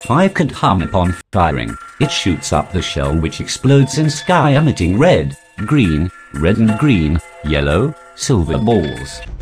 5 can hum upon firing. It shoots up the shell which explodes in sky emitting red, green, and green, yellow, silver balls.